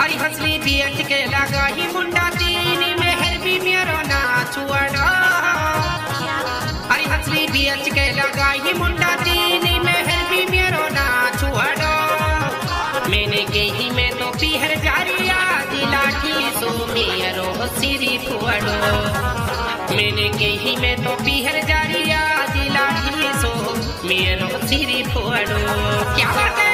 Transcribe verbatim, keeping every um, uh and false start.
अरे हंसली बीच के लगा ही मुंडा तीनी मेहर भी मेरो ना छुआड़ो। अरे हंसली बीच के लगा ही मुंडा तीनी मेहर भी मेरो ना छुआड़ो। मैंने कही मैं तो पीहर जारिया दिलाठी सो मेरो सिरी फुआड़ो। मैंने कही मैं तो पीहर जारिया दिलाठी सो मेरो सिरी फुआड़ो। क्या बात है।